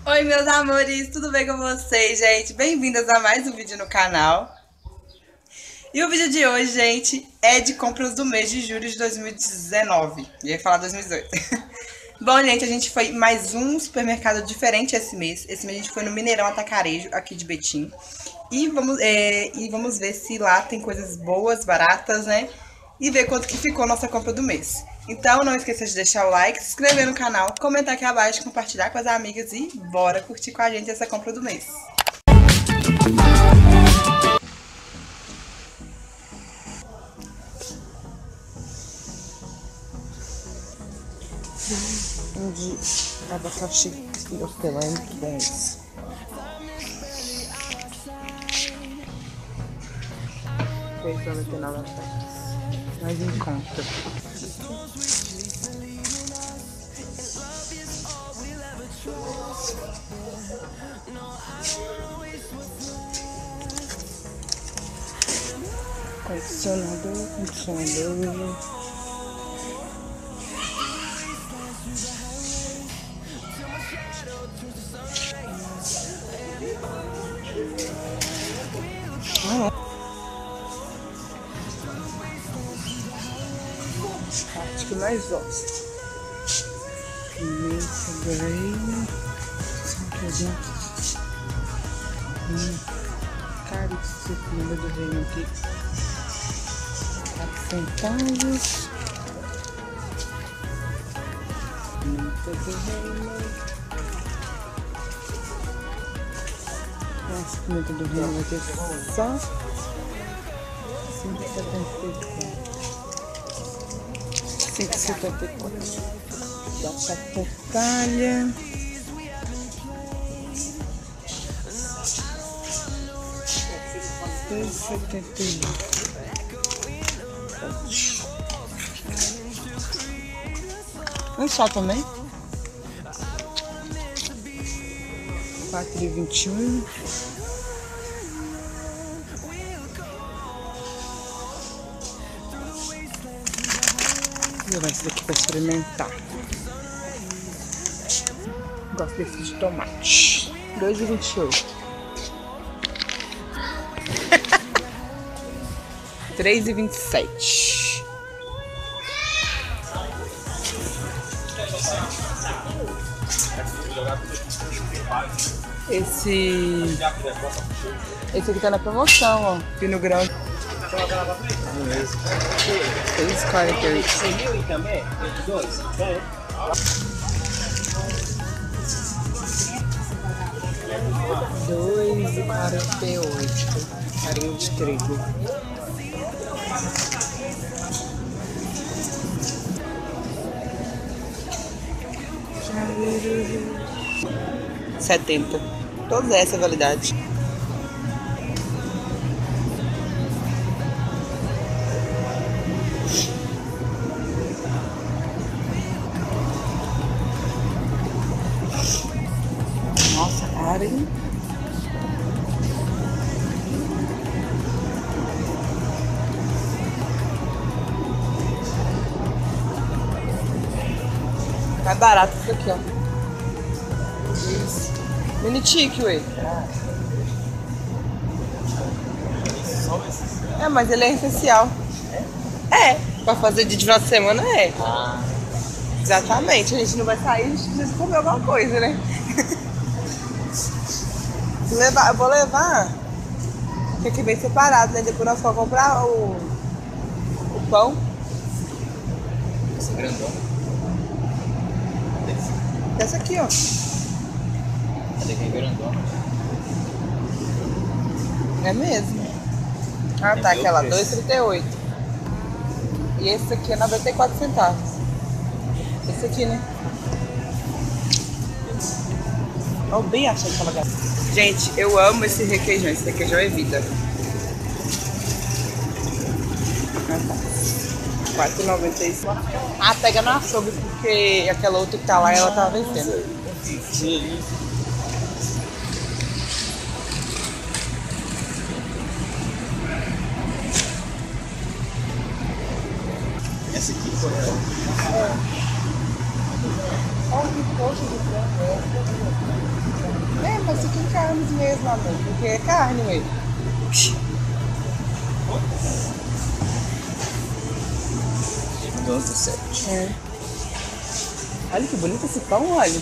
Oi, meus amores, tudo bem com vocês, gente? Bem-vindas a mais um vídeo no canal. E o vídeo de hoje, gente, é de compras do mês de julho de 2019. Eu ia falar 2018. Bom, gente, a gente foi em mais um supermercado diferente esse mês. Esse mês a gente foi no Mineirão Atacarejo, aqui de Betim. E vamos ver se lá tem coisas boas, baratas, né? E ver quanto que ficou a nossa compra do mês. Então, não esqueça de deixar o like, se inscrever no canal, comentar aqui abaixo, compartilhar com as amigas e bora curtir com a gente essa compra do mês. De abacaxi e hortelã é muito bom isso. R$3,99 mais em conta. Condicionador. Acho que mais gosto. Pimenta Braille. Caríssimo, pimenta do reino aqui. 4 centavos. Pimenta do reino. Nossa, pimenta do reino vai ter só 5,74. Batata palha. R$2,71. Um só também. R$4,21. Vou levar esse daqui para experimentar. Gosto desse de tomate. R$2,28. R$3,27. Esse aqui tá na promoção, ó. Pino grande. R$6,48. R$2,48. Farinha de trigo. R$70. Todas essa validade. Nossa, Karen. Mais barato isso aqui, ó. Isso. Mini tique, ué. É, mas ele é especial. É, pra fazer de final de semana é. Exatamente, a gente não vai sair, a gente precisa comer alguma coisa, né? Eu vou levar, que aqui vem separado, né? Depois nós vamos comprar o pão. Esse grandão. Essa aqui, ó. Cadê que é grandão? É mesmo. Ah, tá, aquela R$2,38. E esse aqui é 94 centavos. Esse aqui, né? Ó, bem achei aquela gata. Gente, eu amo esse requeijão. Esse requeijão é vida. Ah, tá. R$4,95. Ah, pega no açougue, porque aquela outra que tá lá, ela tá vencendo. Essa aqui foi ela. Olha que poxa de frango. isso aqui em carnes mesmo, amor, porque é carne mesmo. 12,7. É. Olha que bonito esse pão, olha.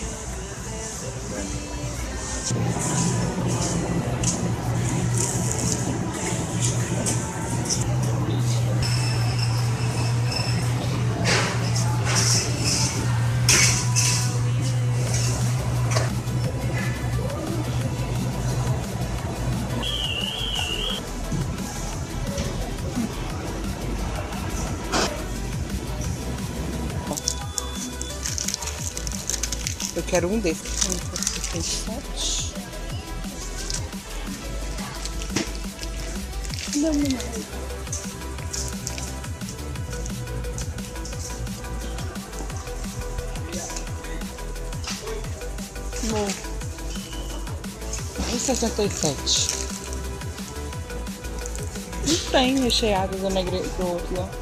Eu quero um desses. 57. Não, não. Amor. 1,67. Não tem recheado do outro lá.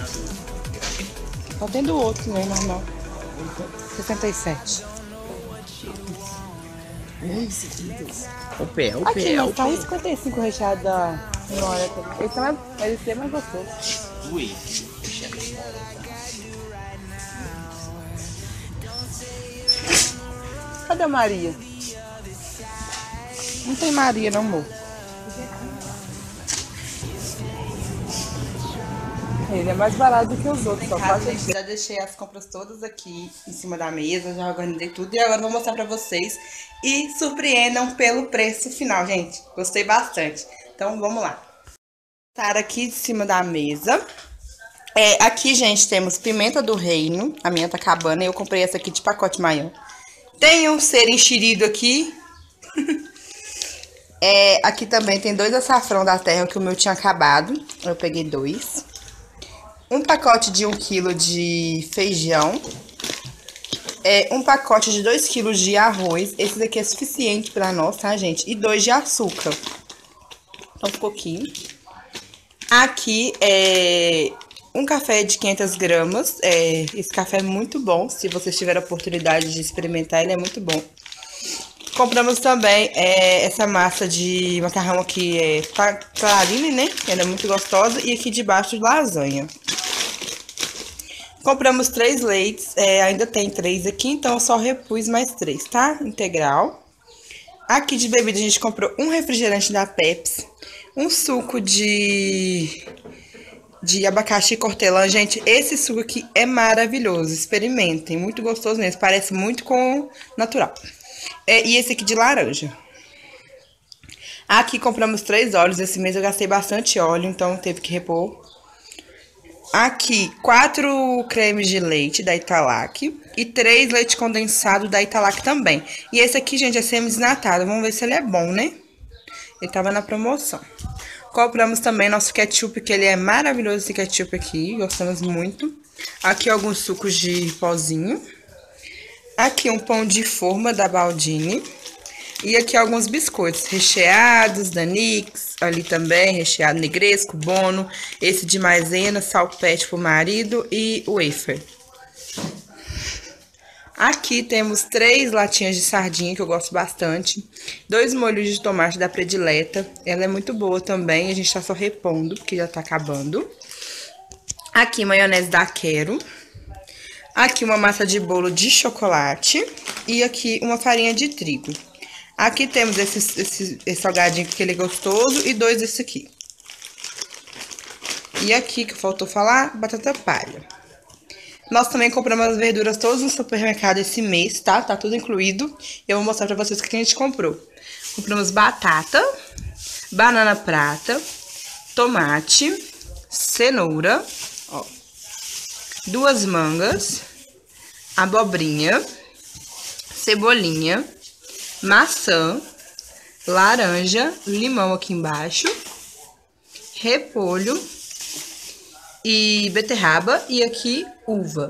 Só tem do outro, né? Normal. 67. O pé, o Aqui, pé, mas o tá pé. 55 recheado da Nora também. Esse é mais gostoso. Ui. Cadê a Maria? Não tem Maria, não, amor. Ele é mais barato do que os outros. Só já deixei as compras todas aqui em cima da mesa, já organizei tudo. E agora eu vou mostrar pra vocês. E surpreendam pelo preço final, gente. Gostei bastante. Então, vamos lá. Estar aqui de cima da mesa. Aqui, gente, temos pimenta do reino. A minha tá acabando. Eu comprei essa aqui de pacote maior. Tem um ser enxerido aqui. Aqui também tem 2 açafrão da terra, que o meu tinha acabado. Eu peguei 2. Um pacote de 1 kg de feijão. Um pacote de 2 kg de arroz. Esse daqui é suficiente pra nós, tá, gente? E 2 de açúcar. Então, um pouquinho. Aqui um café de 500 gramas. Esse café é muito bom. Se vocês tiverem a oportunidade de experimentar, ele é muito bom. Compramos também essa massa de macarrão aqui, Clarine, né? Ela é muito gostosa. E aqui debaixo lasanha. Compramos 3 leites, ainda tem 3 aqui, então eu só repus mais 3, tá? Integral. Aqui de bebida a gente comprou um refrigerante da Pepsi, um suco de abacaxi e hortelã. Gente, esse suco aqui é maravilhoso, experimentem, muito gostoso mesmo, parece muito com natural. E esse aqui de laranja. Aqui compramos 3 óleos, esse mês eu gastei bastante óleo, então teve que repor. Aqui, 4 cremes de leite da Italac e 3 leite condensado da Italac também. E esse aqui, gente, é semi-desnatado. Vamos ver se ele é bom, né? Ele tava na promoção. Compramos também nosso ketchup, que ele é maravilhoso, esse ketchup aqui. Gostamos muito. Aqui, alguns sucos de pozinho. Aqui, um pão de forma da Baldini. E aqui alguns biscoitos recheados da Nix, ali também, recheado negresco, bono, esse de maisena, salpete pro marido e wafer. Aqui temos 3 latinhas de sardinha, que eu gosto bastante, 2 molhos de tomate da Predileta, ela é muito boa também, a gente tá só repondo, porque já tá acabando. Aqui, maionese da Quero. Aqui, uma massa de bolo de chocolate e aqui uma farinha de trigo. Aqui temos esse salgadinho que ele é gostoso e 2 desse aqui. E aqui, que faltou falar, batata palha. Nós também compramos as verduras todas no supermercado esse mês, tá? Tá tudo incluído. Eu vou mostrar pra vocês o que a gente comprou. Compramos batata, banana prata, tomate, cenoura, ó, 2 mangas, abobrinha, cebolinha, maçã, laranja, limão aqui embaixo, repolho e beterraba e aqui uva.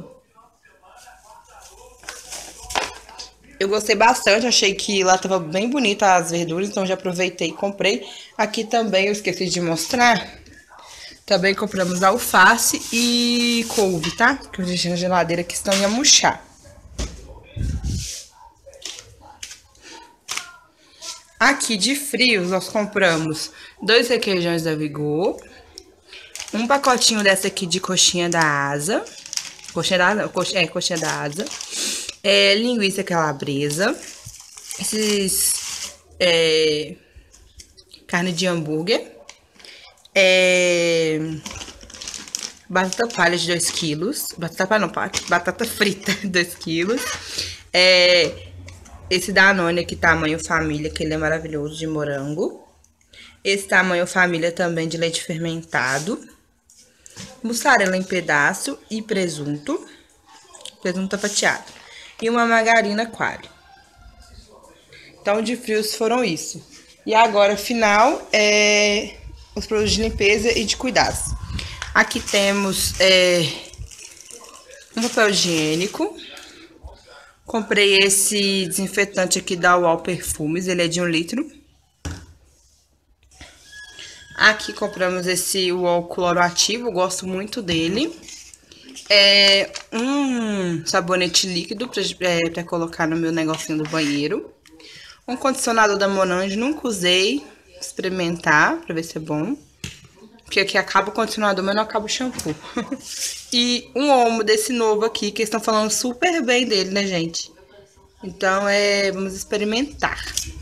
Eu gostei bastante, achei que lá tava bem bonita as verduras, então já aproveitei e comprei. Aqui também eu esqueci de mostrar, também compramos alface e couve, tá? Que eu deixei na geladeira que senão ia murchar. Aqui de frios, nós compramos 2 requeijões da Vigor, um pacotinho dessa aqui de coxinha da asa, coxinha da asa, linguiça calabresa, carne de hambúrguer, batata palha de 2 quilos, batata frita 2 quilos, esse Danone aqui, tamanho família, que ele é maravilhoso, de morango. Esse tamanho família também de leite fermentado. Mussarela em pedaço e presunto fatiado. E uma margarina coalho. Então, de frios foram isso. E agora, final, os produtos de limpeza e de cuidados. Aqui temos um papel higiênico. Comprei esse desinfetante aqui da UOL Perfumes, ele é de 1 litro. Aqui compramos esse UOL Cloroativo, gosto muito dele. Um sabonete líquido pra colocar no meu negocinho do banheiro. Um condicionador da Monange, nunca usei, experimentar pra ver se é bom. Porque aqui acaba o condicionador, mas não acaba o shampoo. E um Omo desse novo aqui, que eles estão falando super bem dele, né, gente? Então, vamos experimentar.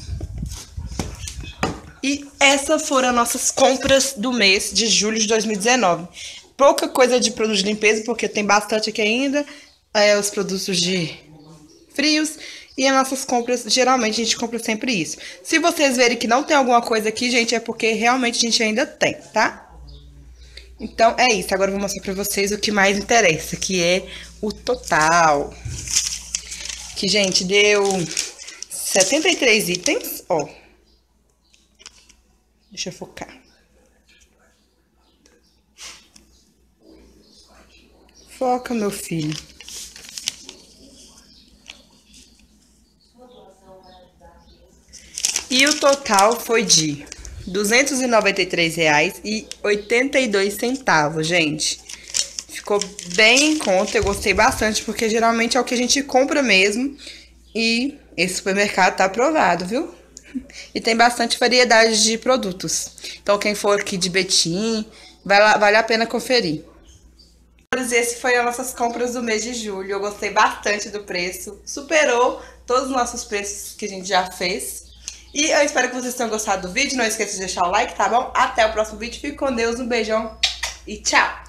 E essas foram as nossas compras do mês de julho de 2019. Pouca coisa de produto de limpeza, porque tem bastante aqui ainda. Os produtos de frios. E as nossas compras, geralmente a gente compra sempre isso. Se vocês verem que não tem alguma coisa aqui, gente, é porque realmente a gente ainda tem, tá? Então, é isso. Agora eu vou mostrar pra vocês o que mais interessa, que é o total. Que, gente, deu 73 itens, ó. Deixa eu focar. Foca, meu filho. E o total foi de R$ 293,82, gente. Ficou bem em conta, eu gostei bastante, porque geralmente é o que a gente compra mesmo. E esse supermercado tá aprovado, viu? E tem bastante variedade de produtos. Então, quem for aqui de Betim, vale a pena conferir. Esse foi as nossas compras do mês de julho. Eu gostei bastante do preço. Superou todos os nossos preços que a gente já fez. E eu espero que vocês tenham gostado do vídeo. Não esqueça de deixar o like, tá bom? Até o próximo vídeo. Fique com Deus, um beijão e tchau!